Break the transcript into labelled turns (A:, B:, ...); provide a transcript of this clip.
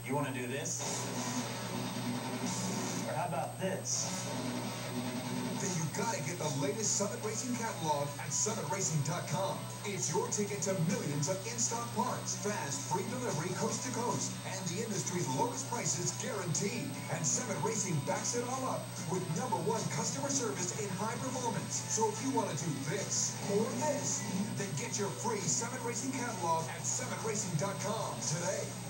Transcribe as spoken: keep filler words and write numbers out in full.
A: You want to do this? Or how about this?
B: Then you gotta get the latest Summit Racing catalog at summit racing dot com. It's your ticket to millions of in-stock parts, fast, free delivery coast to coast, and the industry's lowest prices guaranteed. And Summit Racing backs it all up with number one customer service in high performance. So if you want to do this or this, then get your free Summit Racing catalog at summit racing dot com today.